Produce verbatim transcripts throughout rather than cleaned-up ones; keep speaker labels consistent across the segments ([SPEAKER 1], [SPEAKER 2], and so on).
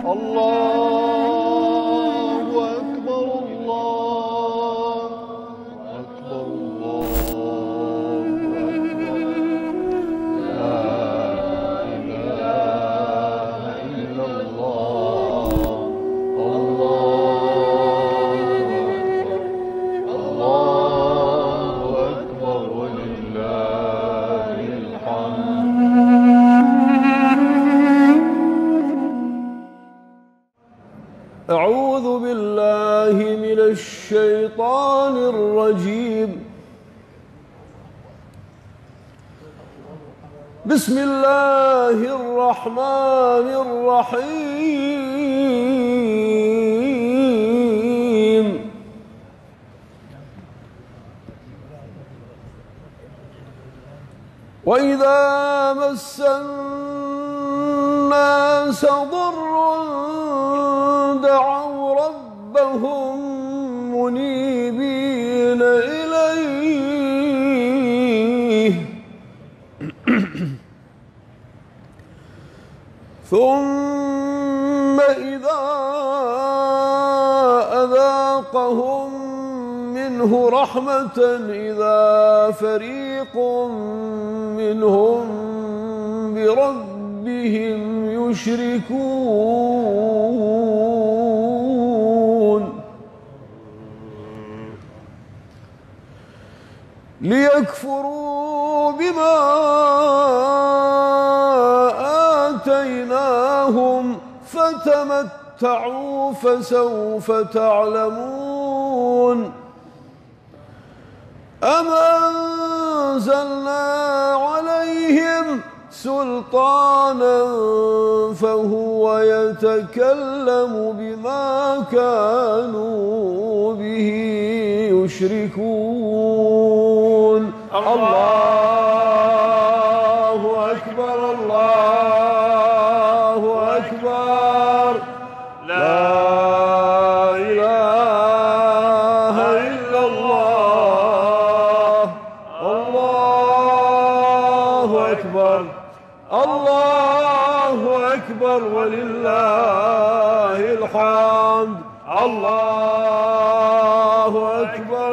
[SPEAKER 1] الله أكبر الله أكبر الله أكبر لا إله إلا الله الله أكبر الله أكبر ولله الحمد. أعوذ بالله من الشيطان الرجيم. بسم الله الرحمن الرحيم. وإذا مس الناس ضر دعوا ربهم منيبين إليه ثم إذا أذاقهم منه رحمة إذا فريق منهم بربهم يشركون ليكفروا بما آتيناهم فتمتعوا فسوف تعلمون. أم أنزلنا عليهم سلطانا فهو يتكلم بما كانوا به يشركون. الله أكبر الله أكبر لا إله إلا الله الله أكبر الله أكبر ولله الحمد. الله أكبر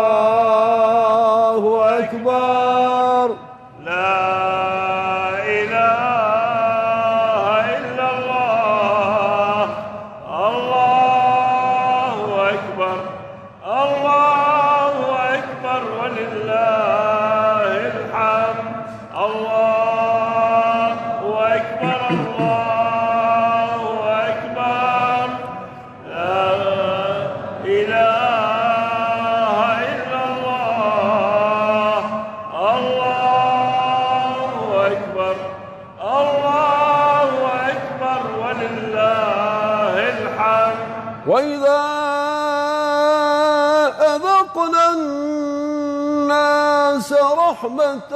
[SPEAKER 1] الله أكبر لا إله إلا الله الله أكبر الله أكبر ولله الحمد. الله أكبر الله أكبر لا إله إلا الله الله أكبر الله أكبر ولله الحمد. وإذا أذقنا الناس رحمة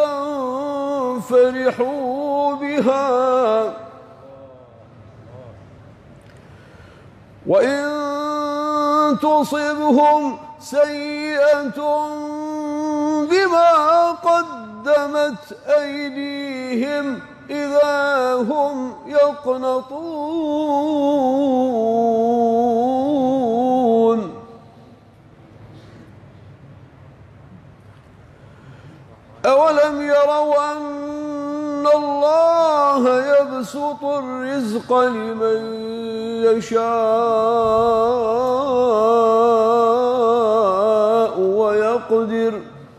[SPEAKER 1] فرحوا بها وإن تصبهم سيئة بما قدمت أيديهم إذا هم يقنطون. أولم يروا أن الله يبسط الرزق لمن يشاء ويقدر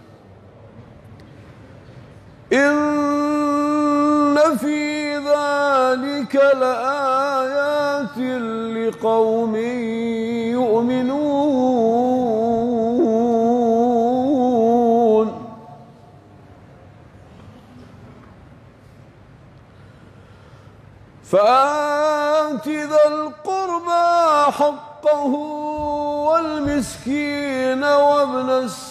[SPEAKER 1] إن في ذلك لآيات لقوم يؤمنون. فآت ذا القربى حقه والمسكين وابن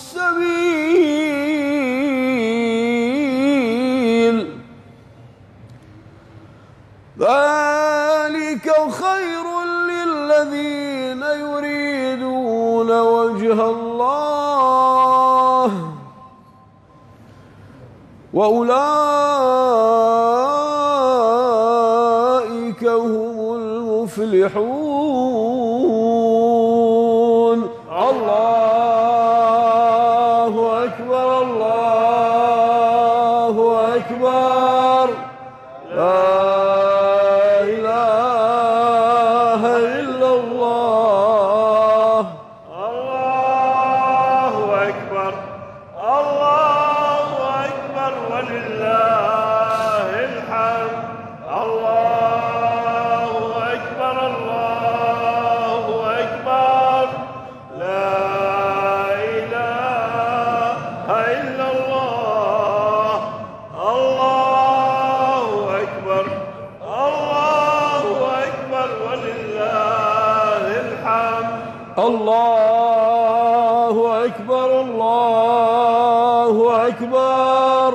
[SPEAKER 1] السبيل ذلك خير للذين يريدون وجه الله وأولئك هم المفلحون. المفلحون. الله أكبر الله أكبر لا إله إلا الله.
[SPEAKER 2] الله أكبر الله أكبر ولله الحمد. الله أكبر الله أكبر لا إله إلا الله. الله أكبر الله أكبر ولله الحمد.
[SPEAKER 1] الله أكبر الله أكبر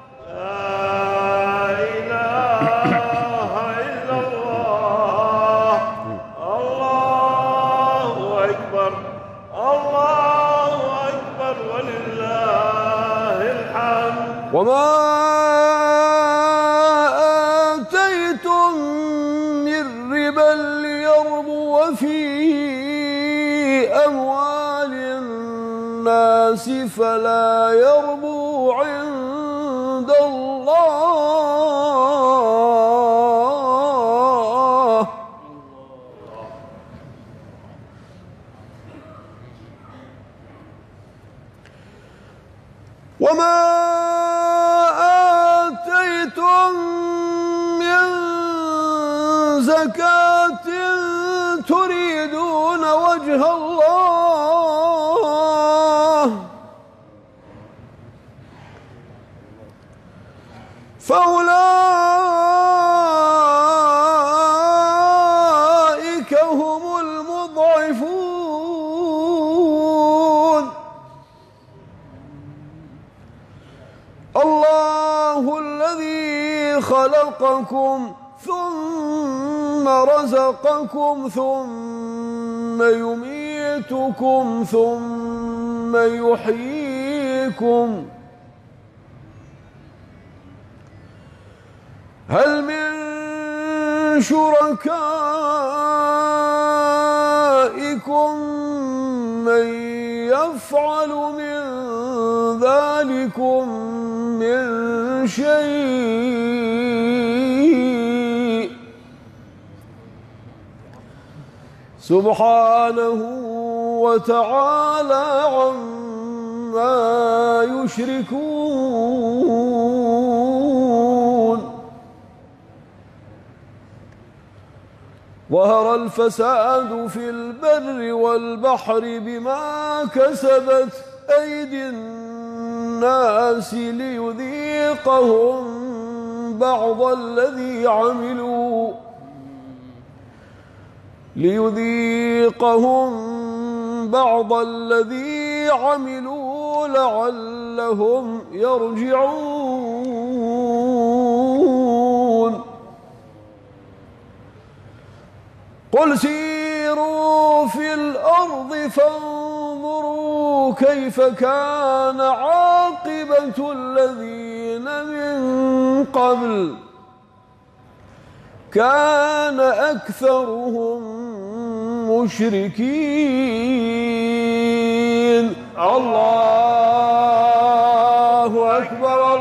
[SPEAKER 2] لا إله إلا الله. الله أكبر الله أكبر ولله الحمد.
[SPEAKER 1] وما آتيتم من ربا ليربو في أموال الناس فلا يربو عند الله. وما آتيتم من زكاة تريدون وجه الله فأولئك هم المضعفون. الله الذي خلقكم ثم رزقكم ثم يميتكم ثم يحييكم هل من شركائكم من يفعل من ذلكم من شيء سبحانه وتعالى عما يشركون. ظهر الفساد في البر والبحر بما كسبت أيدي الناس ليذيقهم بعض الذي عملوا ليذيقهم بعض الذي عملوا لعلهم يرجعون. قل سيروا في الأرض فانظروا كيف كان عاقبة الذين من قبل كان أكثرهم مشركين. الله أكبر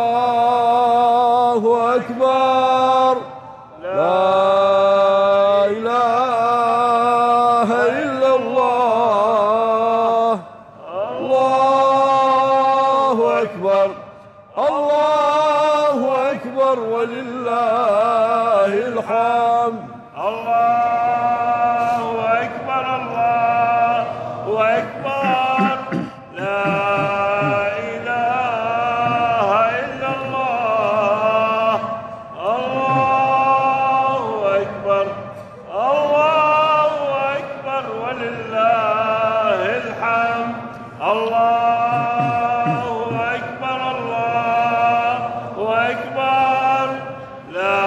[SPEAKER 1] الله أكبر لا إله إلا الله. الله أكبر الله أكبر ولله الحمد.
[SPEAKER 2] الله أكبر الله أكبر لا إله إلا الله. الله أكبر الله أكبر ولله الحمد. الله أكبر الله أكبر لا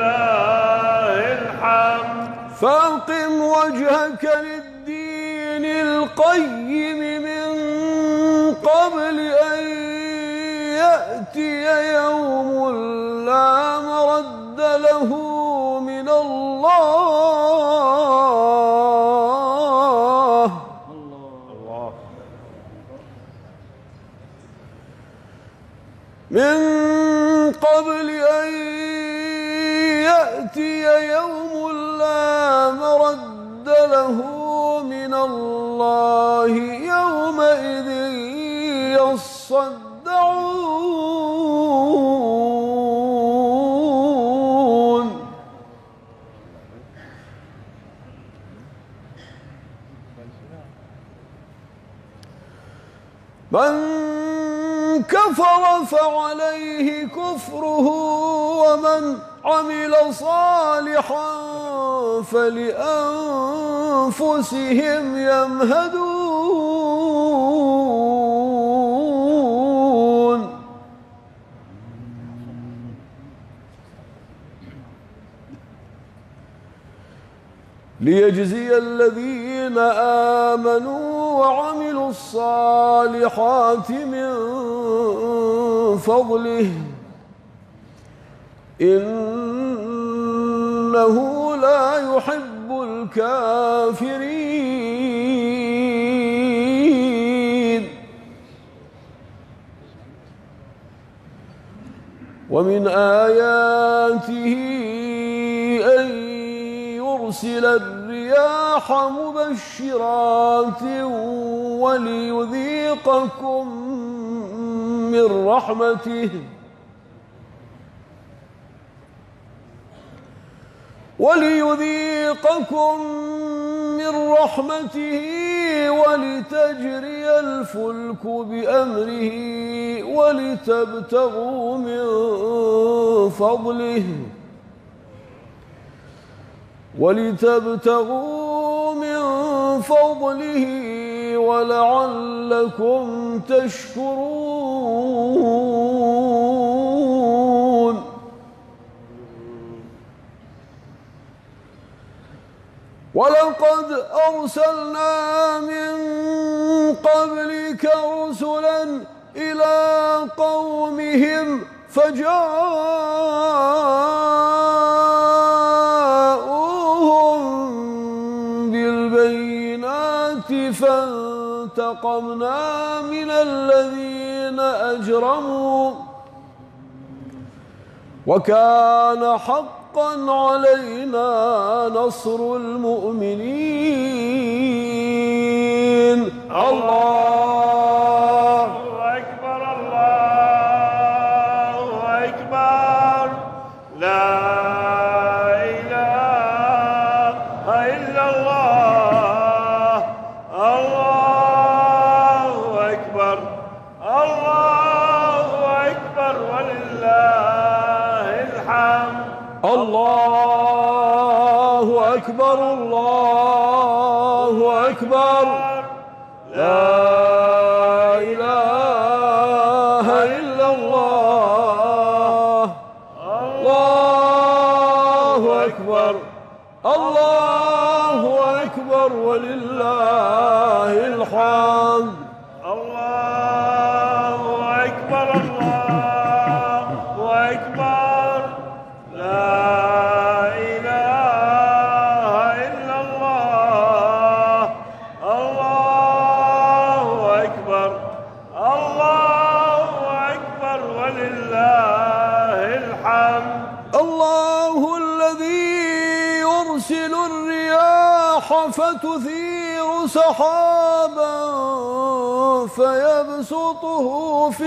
[SPEAKER 1] فأقم وجهك للدين القيم من قبل أن يأتي يوم لا مرد له من الله
[SPEAKER 2] الله
[SPEAKER 1] من قبل أن يأتي يوم لا مرد له من الله يومئذ يصدعون من كفر فعليه كفره ومن عمل صالحا فلأنفسهم يمهدون ليجزي الذين آمنوا وعملوا الصالحات من فضله إنه لا يحب الكافرين ومن آياته أن يرسل الرياح مبشرات وليذيقكم من رحمته وليذيقكم من رحمته ولتجري الفلك بأمره ولتبتغوا من فضله ولتبتغوا من فضله ولعلكم تشكرون ولقد أرسلنا من قبلك رسلا إلى قومهم فجاءوهم بالبينات فانتقمنا من الذين أجرموا وكان حقا علينا نصر المؤمنين. الله
[SPEAKER 2] أكبر الله أكبر لا إله إلا الله الله أكبر الله أكبر ولله الحمد.
[SPEAKER 1] الله أكبر الله أكبر لا إله إلا الله الله أكبر الله أكبر ولله الحمد.
[SPEAKER 2] الله أكبر الله أكبر لا إله إلا الله الله أكبر الله أكبر ولله الحمد.
[SPEAKER 1] الله الذي يرسل الرياح فتثير سحابا فيبسطه في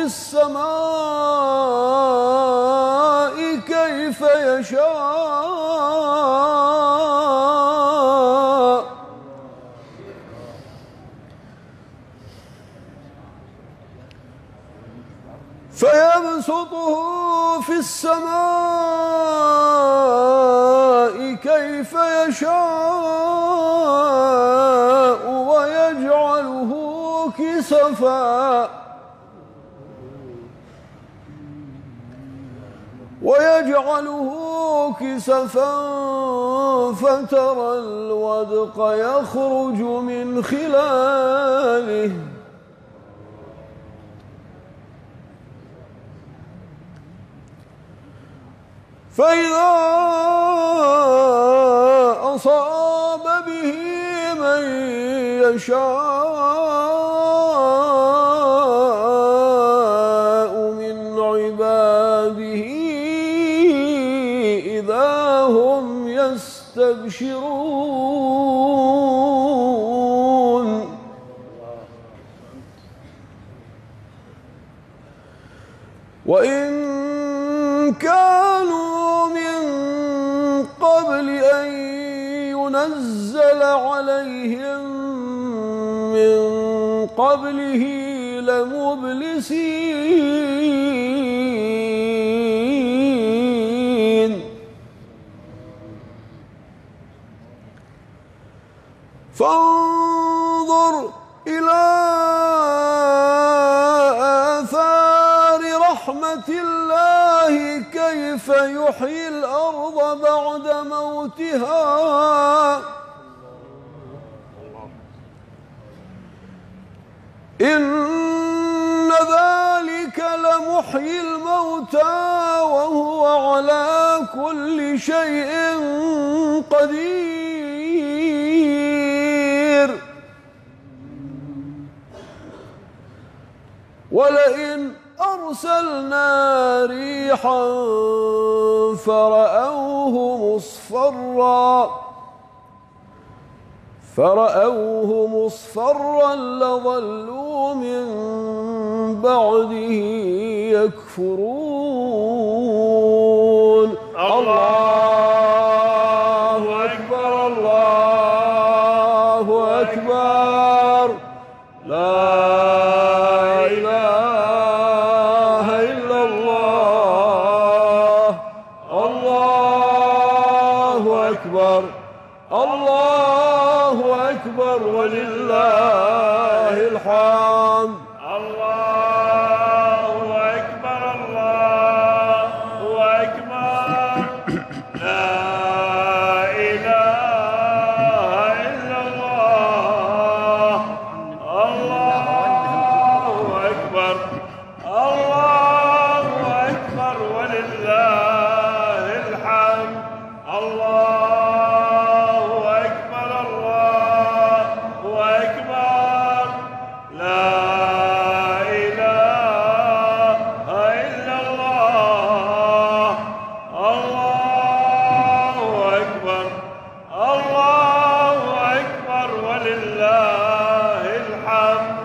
[SPEAKER 1] السماء كيف يشاء فيبسطه في السماء كيف يشاء ويجعله كسفا ويجعله كسفا فترى الودق يخرج من خلاله فإذا أصاب به من يشاء من عباده إذا هم يستبشرون وإن كانوا من قبل أن ينزل عليهم من قبله لمبلسين فانظر إلى آثار رحمة الله كيف يحيي الأرض بعد موتها إن ذلك لمحيي الموتى وهو على كل شيء قدير ولئن أرسلنا ريحا فرأوه مصفرا فرأوه مصفرا لظلوا من بعده يكفرون الله أكبر الله أكبر لا إله إلا الله الله أكبر الله أكبر ولله الحمد
[SPEAKER 2] الله أكبر الله أكبر لا إله إلا الله الله أكبر الله أكبر ولله الحمد الله أكبر الله أكبر لا إله إلا الله الله أكبر الله أكبر ولله الحمد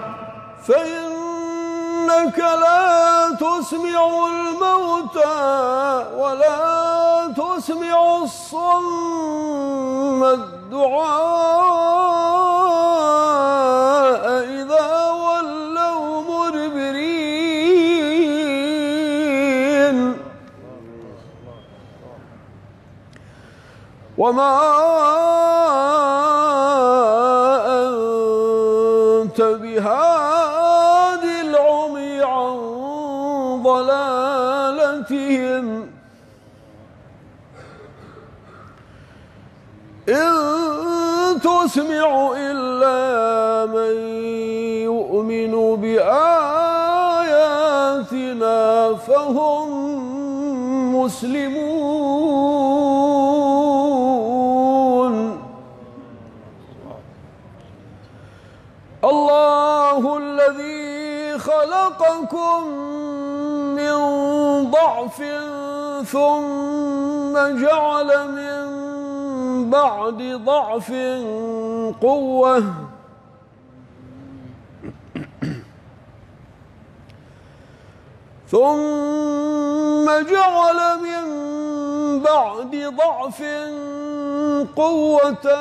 [SPEAKER 1] فإنك لا تسمع الموتى ولا تسمع الصم الدعاء إذا ولوا مدبرين وما أنت بهاد العمي عن ضلالتهم إن تسمع إلا من يؤمن بآياتنا فهم مسلمون الله الذي خلقكم من ضعف ثم جعل من بعد ضعف قوة ثم جعل من بعد ضعف قوة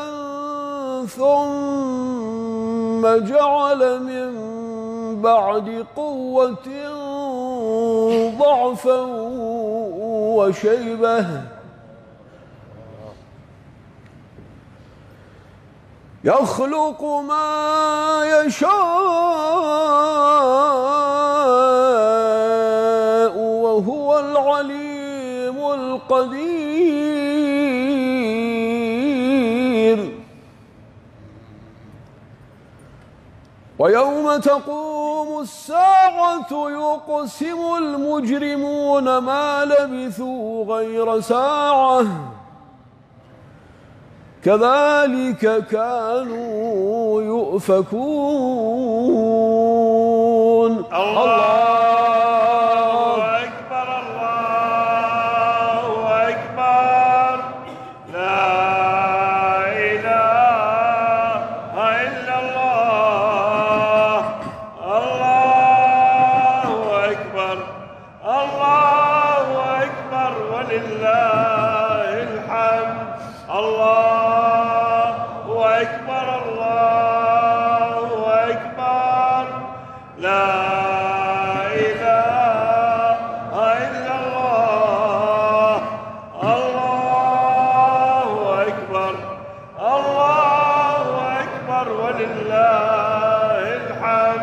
[SPEAKER 1] ثم جعل من بعد قوة ضعفا وشيبة يخلق ما يشاء وهو العليم قدير. ويوم تقوم الساعة يقسم المجرمون ما لبثوا غير ساعة كذلك كانوا يؤفكون.
[SPEAKER 2] الله أكبر الله أكبر لا إله إلا الله. الله أكبر الله أكبر ولله الحمد. الله أكبر الله أكبر لا إله إلا الله. الله أكبر الله أكبر ولله الحمد.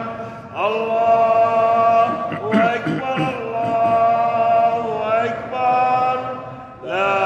[SPEAKER 2] الله أكبر الله أكبر لا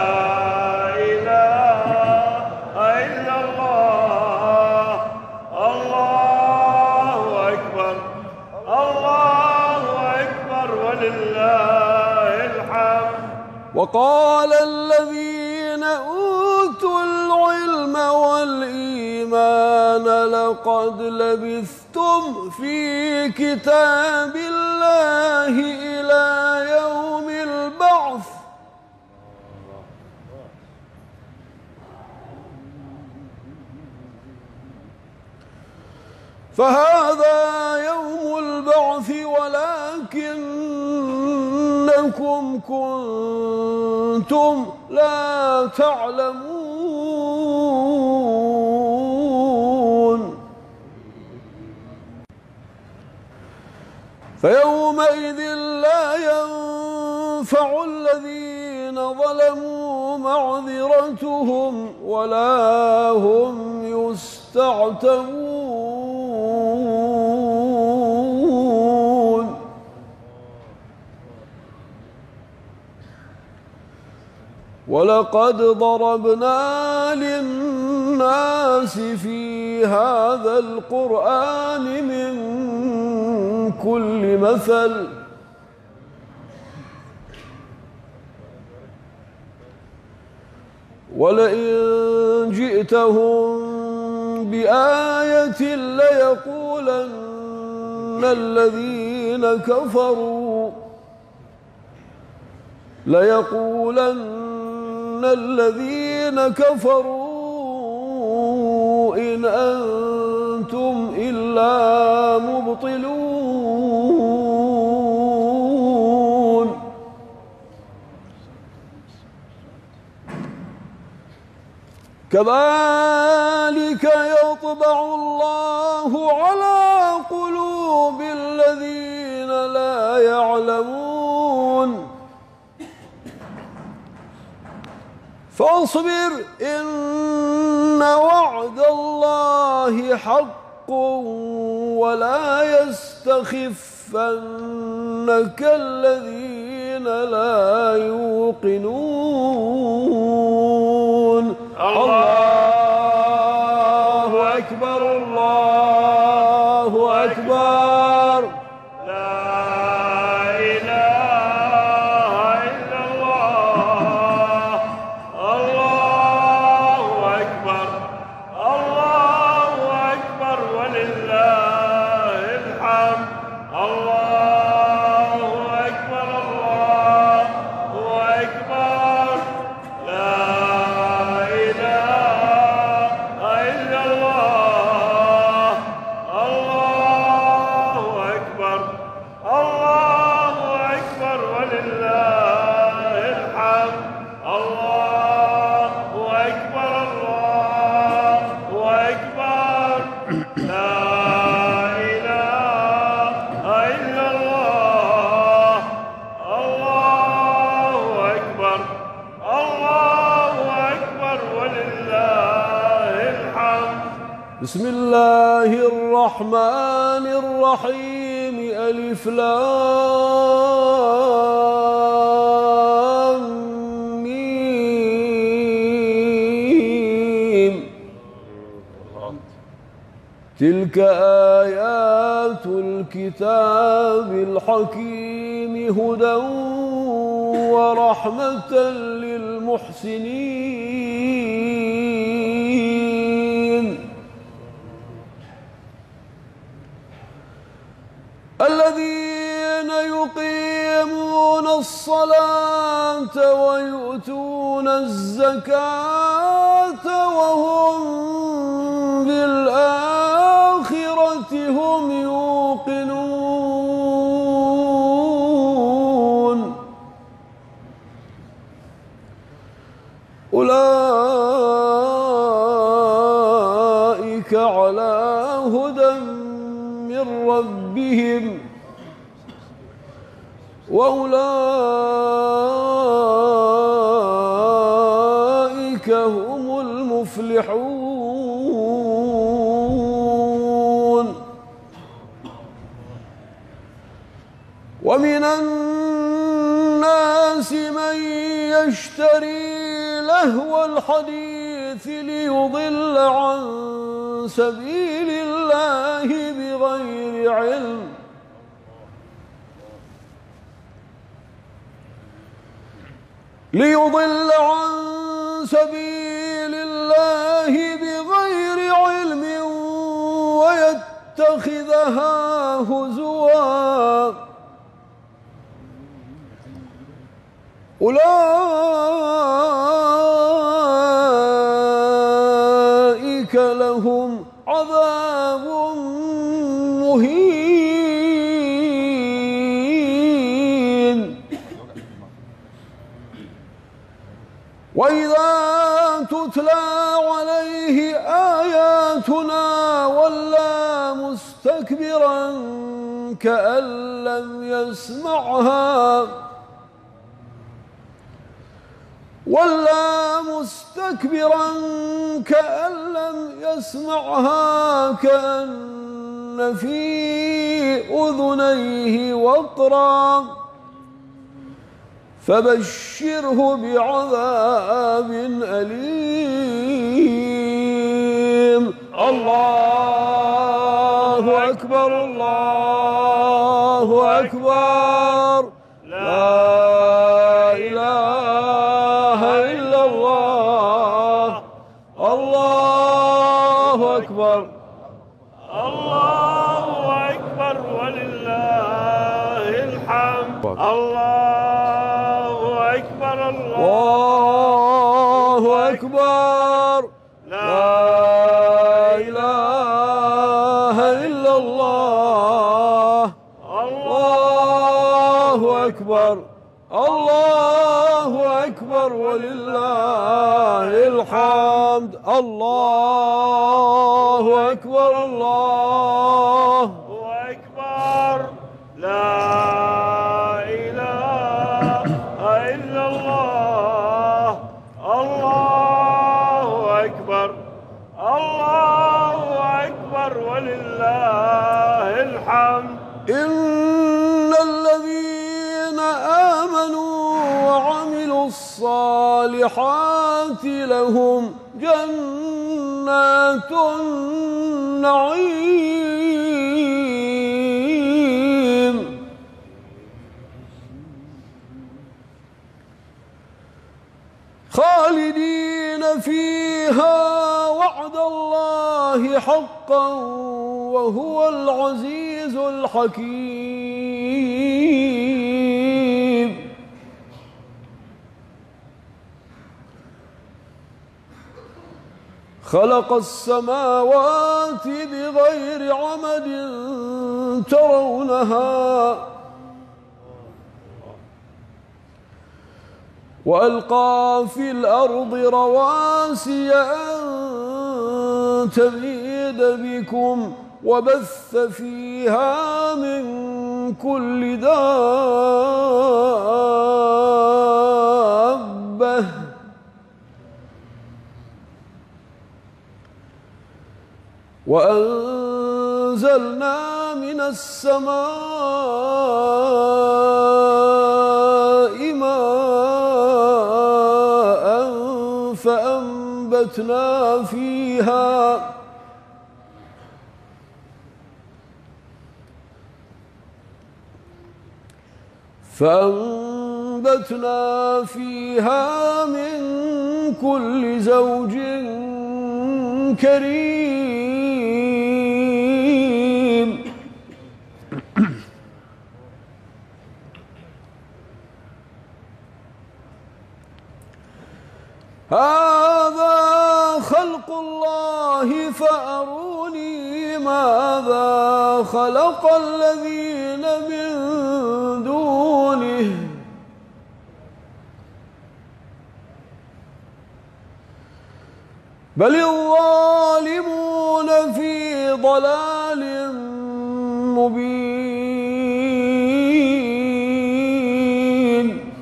[SPEAKER 1] وقال الذين أوتوا العلم والإيمان لقد لبثتم في كتاب الله إلى يوم البعث فهذا يوم البعث ولكنكم كنتم لا تعلمون. فيومئذ لا ينفع الذين ظلموا معذرتهم ولا هم يستعتبون. ولقد ضربنا للناس في هذا القرآن من كل مثل ولئن جئتهم بآية ليقولن الذين كفروا ليقولن الذين كفروا إن أنتم إلا مبطلون. كذلك يطبع الله على قلوب الذين لا يعلمون. فاصبر إن وعد الله حق ولا يستخفنك الذين لا يوقنون. الله أكبر الله أكبر
[SPEAKER 2] لا إله إلا الله. الله أكبر الله أكبر ولله الحمد. الله أكبر الله أكبر لا
[SPEAKER 1] بسم الله الرحمن الرحيم. ألف لام ميم تلك آيات الكتاب الحكيم هدى ورحمة للمحسنين الذين يقيمون الصلاة ويؤتون الزكاة وهم بالآخرة هم يوقنون أولئك على هدى من ربهم وأولئك هم المفلحون ومن الناس من يشتري لهو الحديث ليضل عن سبيل الله بغير علم ليضل عن سبيل الله بغير علم ويتخذها هزوا أولئك لهم عذاب مهين وإذا تتلى عليه آياتنا ولى مستكبرا كأن لم يسمعها ولى مستكبرا كأن لم يسمعها كأن في أذنيه وقرا فبشره بعذاب أليم الله أكبر الله أكبر لا إله إلا الله الله أكبر
[SPEAKER 2] الله أكبر ولله الحمد الله أكبر
[SPEAKER 1] الله أكبر
[SPEAKER 2] لا
[SPEAKER 1] إله إلا الله الله أكبر الله أكبر ولله الحمد الله أكبر الله
[SPEAKER 2] أكبر لا إله إلا الله الله أكبر الله أكبر ولله الحمد
[SPEAKER 1] إن الذين آمنوا وعملوا الصالحات لهم جنات النعيم خالدين فيها وعد الله حقا وهو العزيز الحكيم خلق السماوات بغير عمد ترونها وألقى في الأرض رواسي أن تميد بكم وبث فيها من كل دابة وأنزلنا من السماء ماء فأنبتنا فيها فأنبتنا فيها من كل زوج كريم. هذا خلق الله فأروني ماذا خلق الذين من دونه بل الظالمون في ضلال مبين.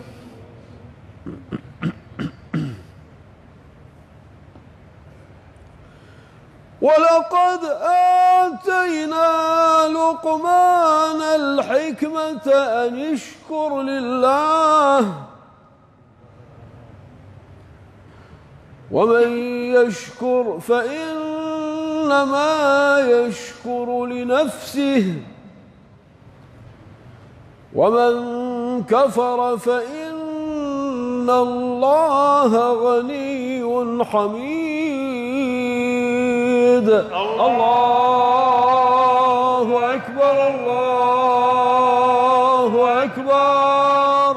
[SPEAKER 1] ولقد آتينا لقمان الحكمة أن اشكر لله ومن يشكر فإنما يشكر لنفسه ومن كفر فإن الله غني حميد. الله أكبر الله أكبر.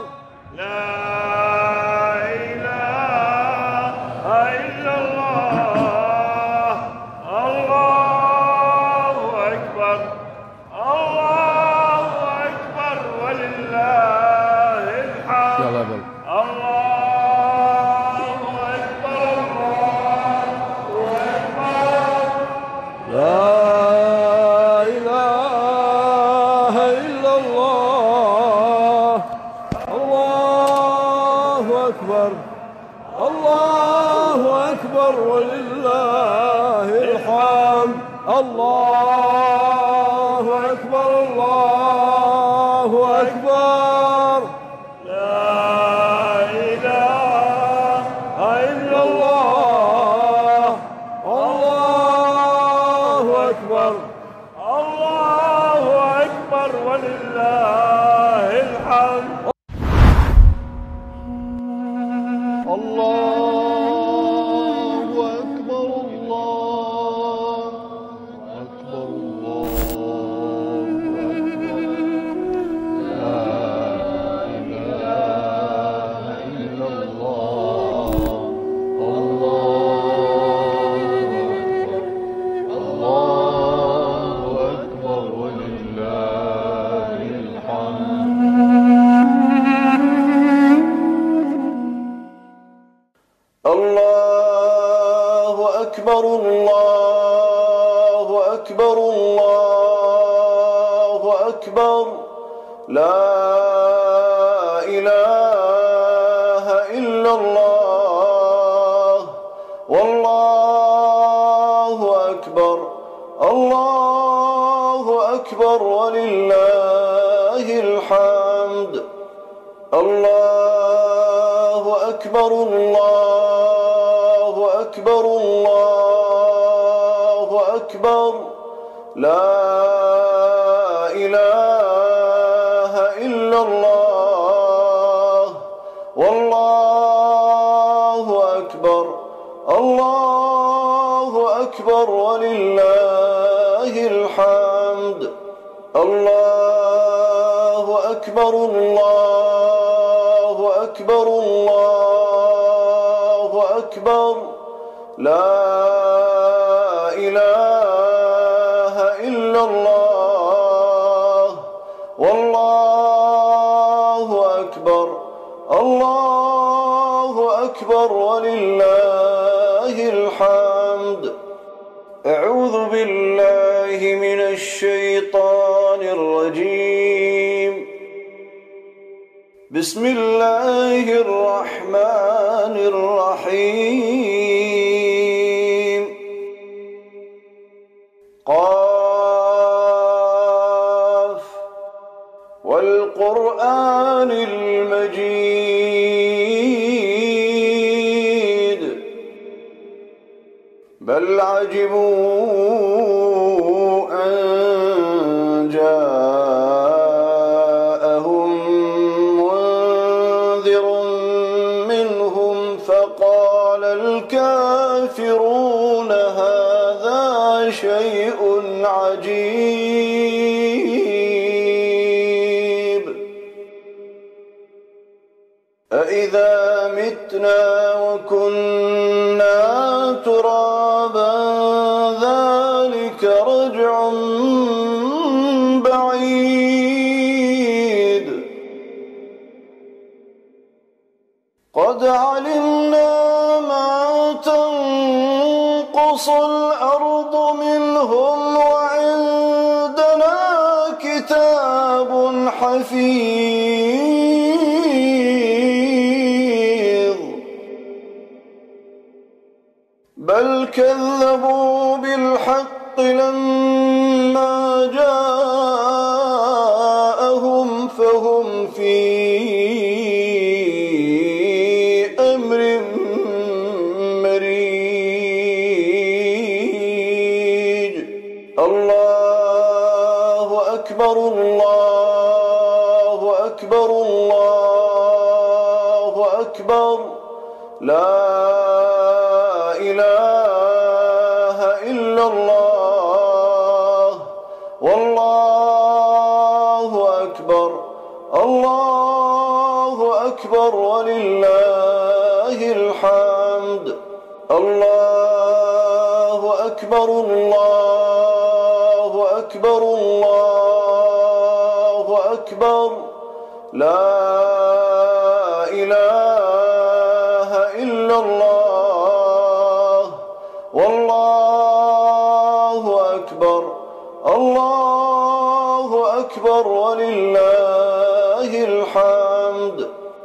[SPEAKER 1] الله أكبر الله أكبر. لا إله إلا الله. الله أكبر الله أكبر ولله الحمد. الله بسم الله الرحمن الرحيم. قاف والقرآن المجيد بل عجبوا أن جاءهم لشيء عجيب أإذا متنا وكنا ترابا ذلك رجع بعيد قد علمنا ما تنقص الأرض منهم وعندنا كتاب حفيظ بل كذبوا بالحق لما جاءهم فهم في أمر مريج الله أكبر الله أكبر الله أكبر لا إله إلا الله والله أكبر الله أكبر ولله الحمد الله أكبر الله أكبر الله أكبر لا إله إلا الله والله أكبر الله أكبر ولله الحمد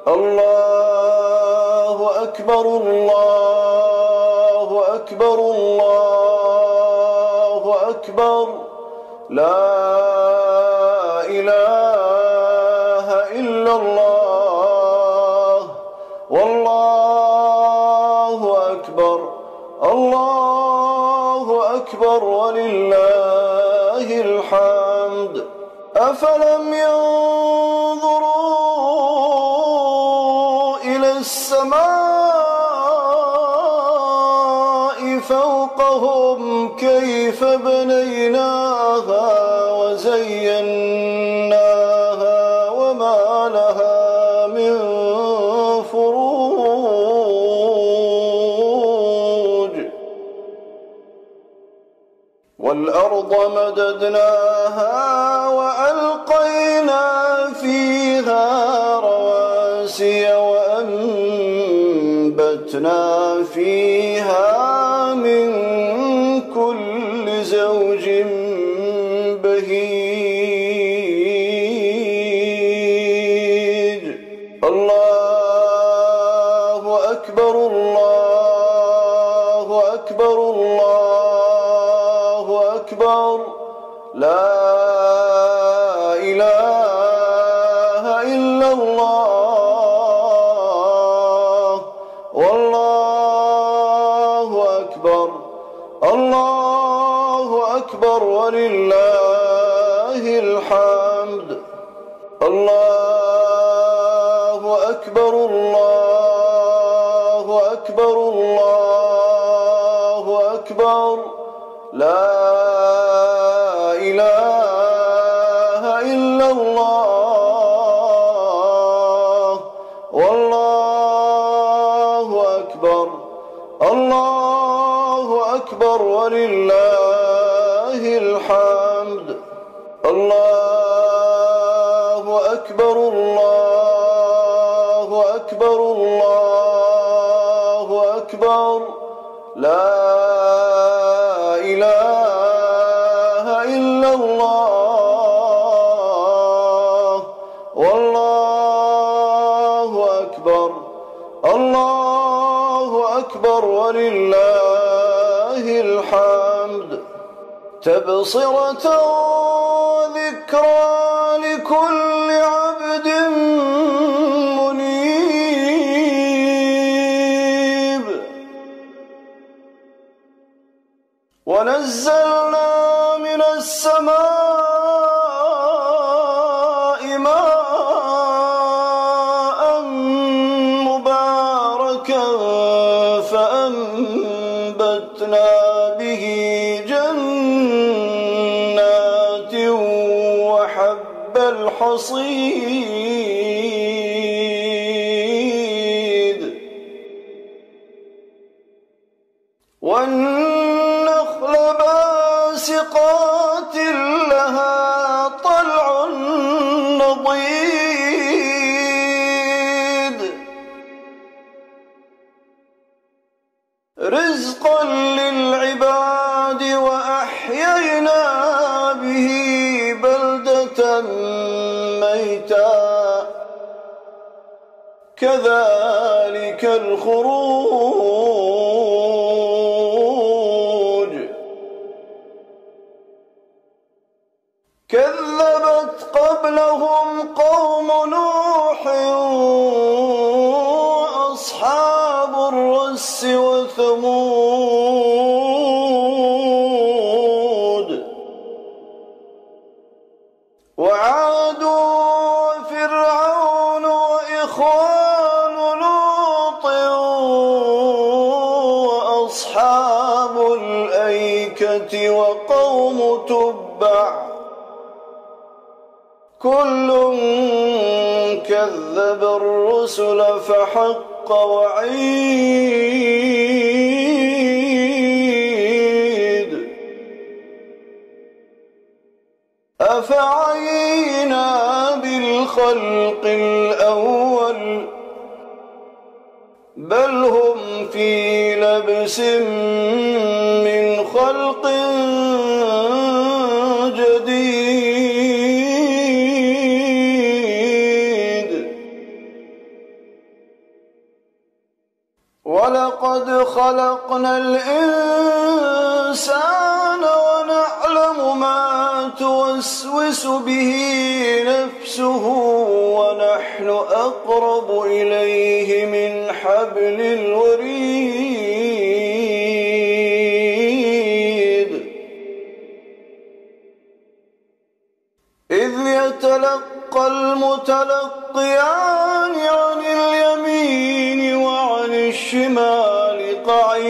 [SPEAKER 1] الله أكبر الله أكبر الله أكبر لا إله إلا الله والله أكبر الله أكبر ولله الحمد أفلم ينظروا إلى السماء فوقهم كيف بنيناها وزيناها وما لها من فروج والأرض مددناها وألقينا فيها رواسي وأنبتنا فيها من كل زوج بهيج الله أكبر الله أكبر الله أكبر لا إله إلا الله والله أكبر الله أكبر ولله الحمد الله أكبر الله أكبر الله أكبر لا إله إلا الله والله أكبر الله أكبر ولله الحمد الله أكبر الله أكبر الله أكبر لا إله إلا الله والله أكبر الله أكبر ولله الحمد تبصرة وذكرى لكل عبد منيب ونزلنا من السماء ماء مباركا فأنبتنا به جنات الحصيد والنخل باسقات لها طلع نضيد رزقا للعباد وأحيينا به بلدة ميتا كذلك الخروج كذبت قبلهم قوم نوح وأصحاب الرس وثمود وعاد وفرعون وإخوان لوط وأصحاب الأيكة وقوم تبع كل كذب الرسل فحق وعيد أفعينا بالخلق الأول بل هم في لبس من خلق جديد ولقد خلقنا الإنسان ونعلم ما توسوس به نفسه ونحن أقرب إليه من حبل الوريد إذ يتلقى المتلقيان عن اليمين وعن الشمال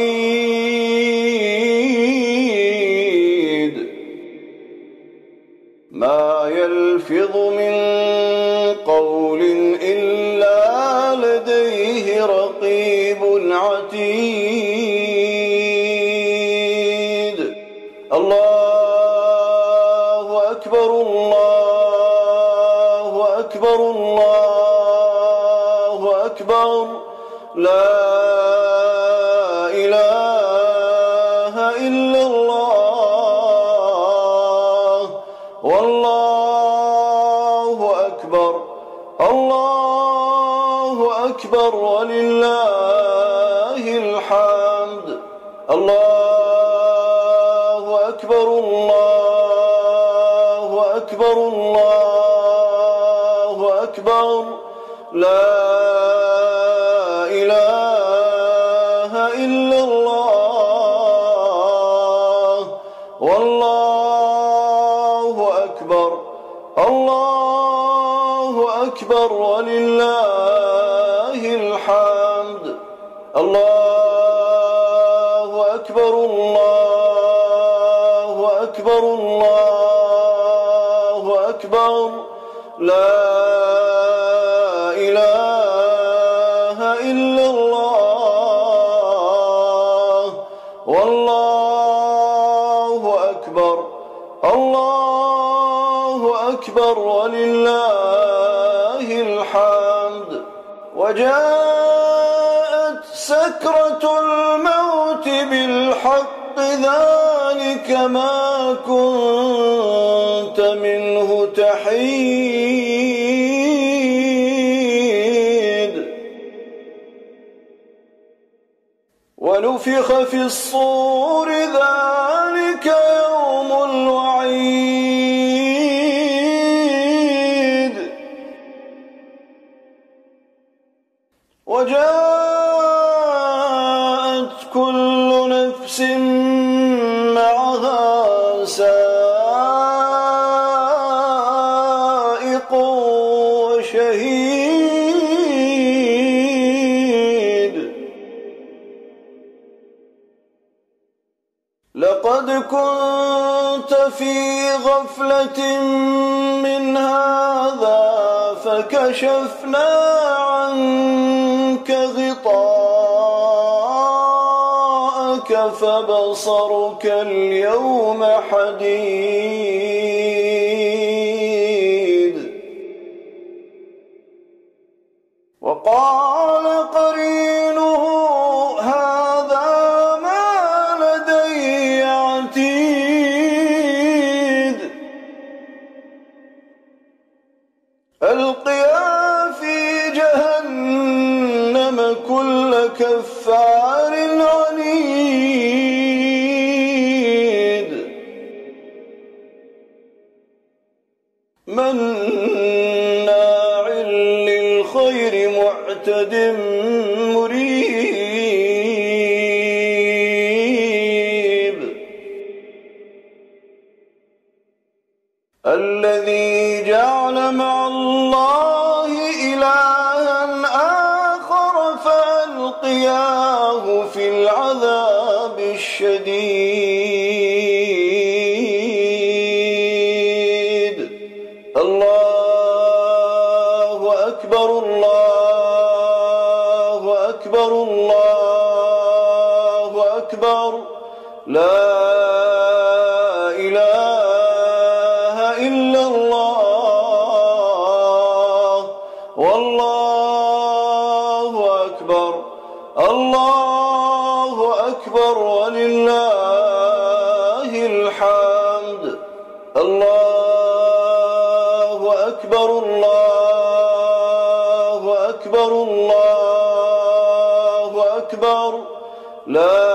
[SPEAKER 1] قعيد ما يلفظ من قول إلا لديه رقيب عتيد الله أكبر الله أكبر الله أكبر لا إله إلا الله والله أكبر الله أكبر ولله الحمد الله أكبر الله أكبر الله أكبر لا إله إلا الله والله أكبر الله أكبر ولله الحمد الله أكبر الله أكبر الله أكبر لا إله إلا الله والله أكبر الله أكبر ولله الحمد وجاءت سكرة الموت بالحق ذلك ما كنت منه تحيد ونفخ في الصور ذلك يوم الوعيد وجاءت كل نفس معها سائق وشهيد لقد كنت في غفلة من هذا فكشفنا عنك غطاءك فبصرك اليوم حديد. وقال قرينه هذا ما لدي عتيد. ألقيا في جهنم كل كفار عنيد مناع للخير معتد مريب. الذي جعل مع الله إلها آخر فألقياه في العذاب الشديد. الله أكبر الله أكبر الله أكبر لا إله إلا الله والله أكبر. الله أكبر ولله الحمد. الله أكبر الله أكبر الله أكبر لا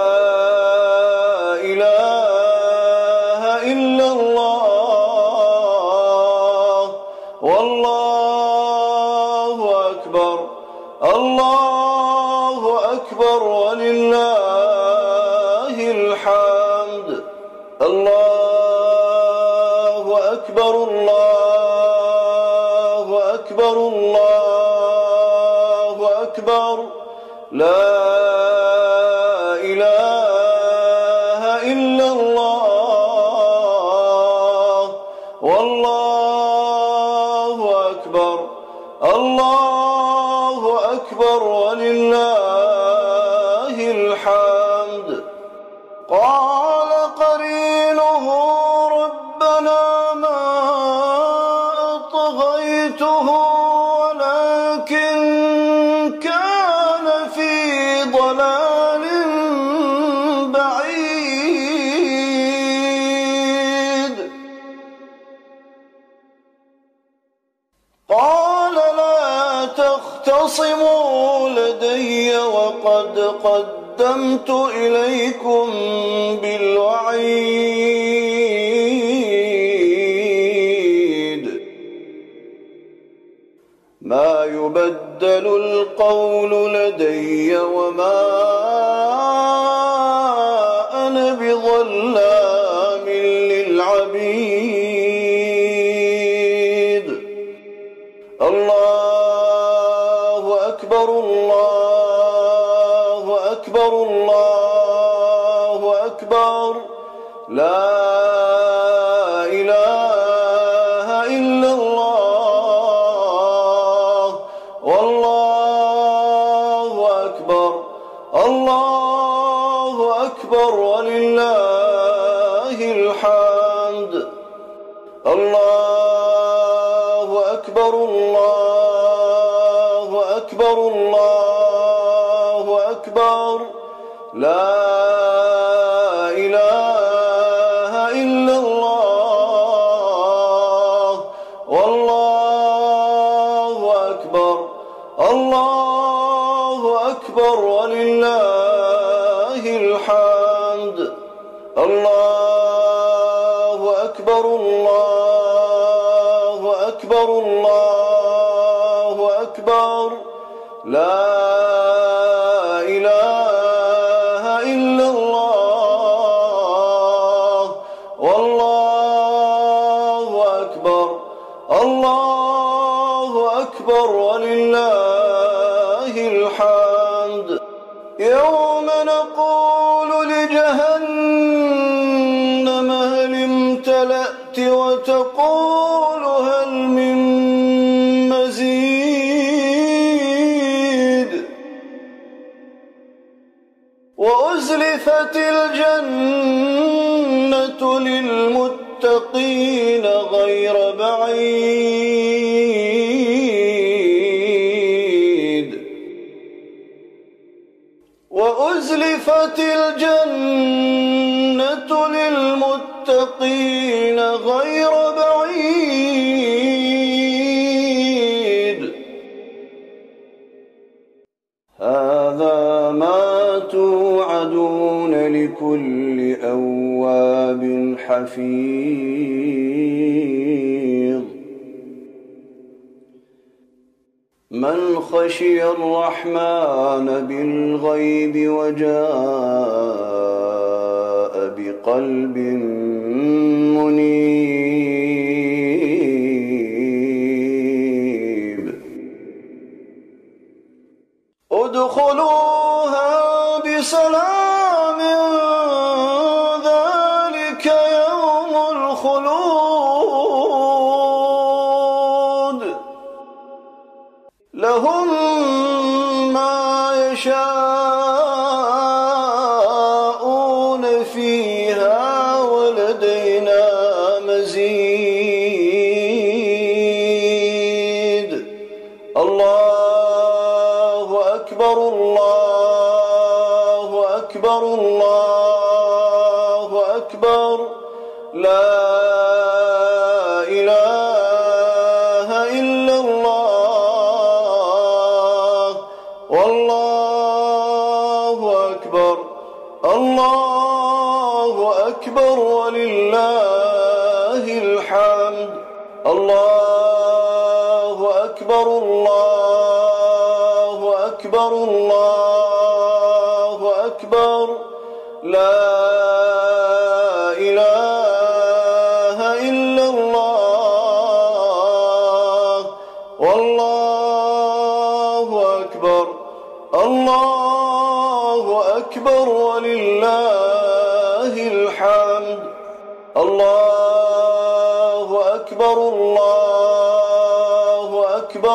[SPEAKER 1] إله إلا الله والله أكبر. الله أكبر ولله الحمد. الله أكبر الله أكبر الله أكبر لا إله إلا الله والله أكبر. الله أكبر ولله الحمد. قال قرينه ربنا ما أطغيته ولكن كان في ضلال بعيد. قال لا تختصموا لدي وقد قدمت إليكم بالوعيد. ما يبدل القول لدي وما أنا بظلام للعبيد. الله أكبر الله أكبر الله أكبر لا إله إلا الله والله أكبر. الله أكبر ولله الحمد. الله أكبر الله أكبر الله أكبر لا إله إلا الله والله أكبر. الله أكبر ولله الحمد. الله أكبر الله أكبر الله أكبر لا إله إلا الله والله أكبر. الله أكبر ولله الحمد. يوم نقول لجهنم ملأت وتقول هل من مزيد وأزلفت الجنة للمتقين غير بعيد وأزلفت الجنة للمتقين غير بعيد هذا ما توعدون لكل أواب حفيظ من خشي الرحمن بالغيب وجاء بقلب منيب ادخلوها بسلام ذلك يوم الخلود لهم ما يشاءون فيها ولدينا مزيد الله أكبر الله أكبر الله أكبر لا إله إلا الله والله أكبر الله أكبر ولله الحمد الله أكبر الله أكبر الله أكبر لا إله إلا الله والله أكبر الله أكبر ولله الحمد الله أكبر الله أكبر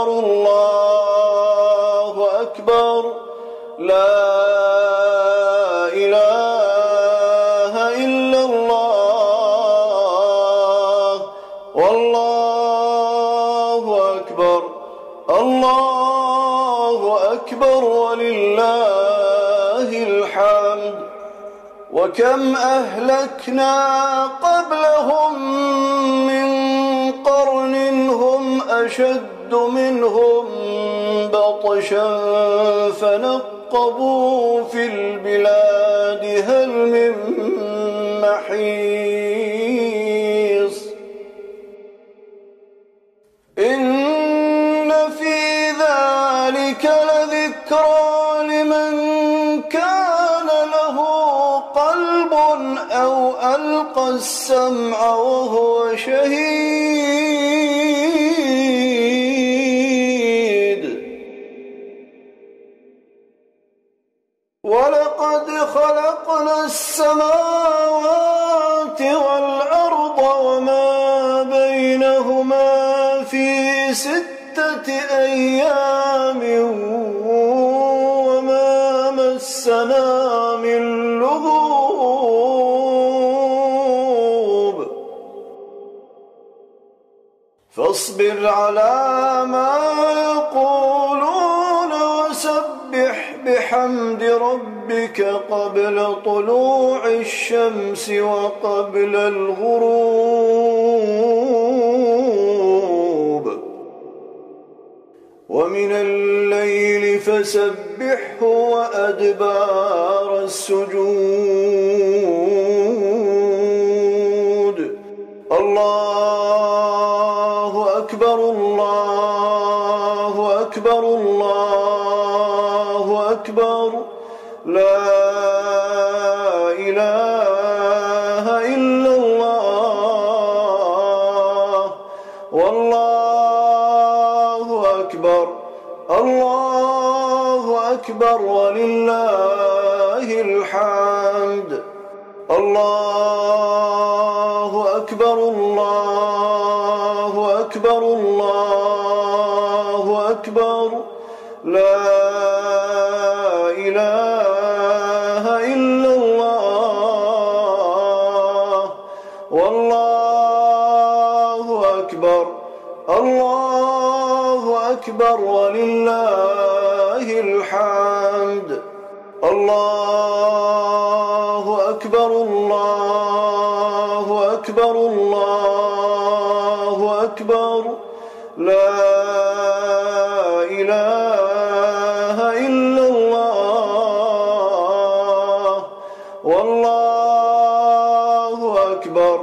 [SPEAKER 1] الله أكبر لا إله إلا الله والله أكبر الله أكبر ولله الحمد وكم أهلكنا قبلهم من قرن هم أشد منهم بطشا فنقبوا في البلاد هل من محيص إن في ذلك لذكرى لمن كان له قلب أو ألقى السمع وهو شهيد ولقد خلقنا السماوات والأرض وما بينهما في ستة أيام وما مسنا من لغوب فاصبر على ما يقولون وسبح بحمد ربك قبل طلوع الشمس وقبل الغروب ومن الليل فسبحه وأدبار السجود الله أكبر الله أكبر الله أكبر لا إله إلا الله والله أكبر الله أكبر ولله الحمد الله أكبر أكبر الله أكبر الله أكبر لا إله إلا الله والله أكبر الله أكبر ولله الحمد الله أكبر الله أكبر الله أكبر لا إله إلا الله والله أكبر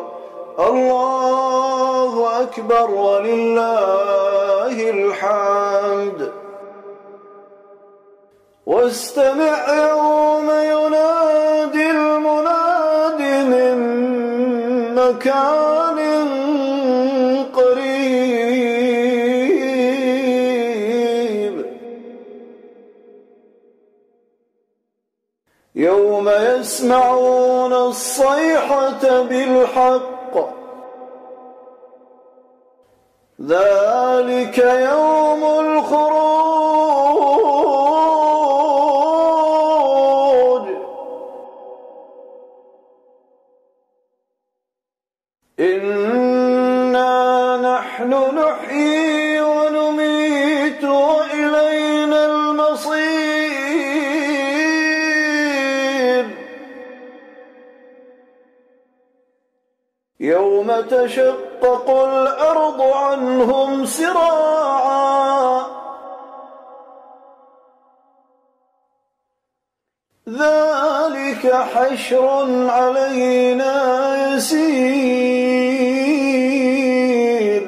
[SPEAKER 1] الله أكبر ولله الحمد واستمع يوم ينادي المناد من مكان قريب يوم يسمعون الصيحة بالحق ذلك يوم الخروج إنا نحن نحيي ونميت وإلينا المصير يوم تشقق الأرض عنهم سراعا ذلك حشر علينا يسير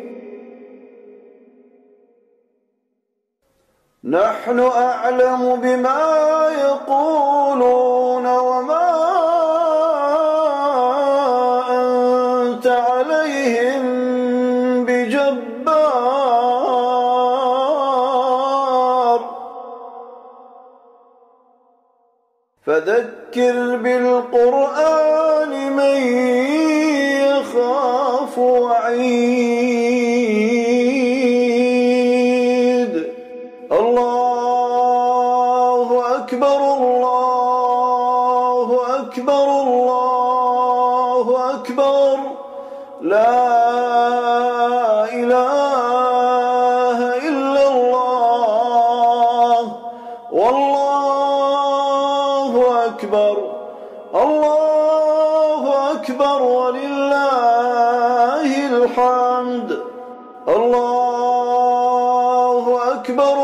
[SPEAKER 1] نحن أعلم بما يقولون وما أنت عليهم بجبار فذكر بالقرآن من يخاف وعيد الله أكبر الله أكبر الله أكبر لا إله إلا الله والله أكبر الله أكبر ولله الحمد الله أكبر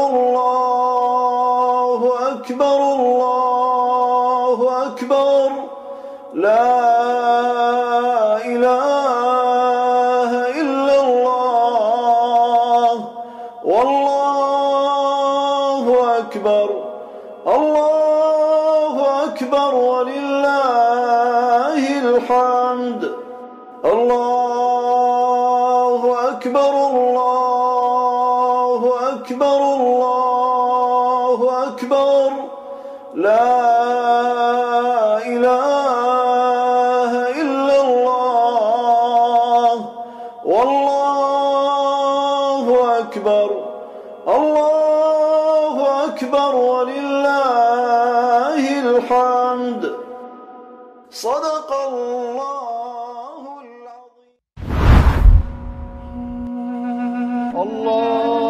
[SPEAKER 1] الله أكبر الله أكبر لا إله إلا الله والله أكبر الله أكبر ولله الحمد الله أكبر الله أكبر الله أكبر لا إله إلا الله والله أكبر الله أكبر ولله الحمد صدق الله العظيم الله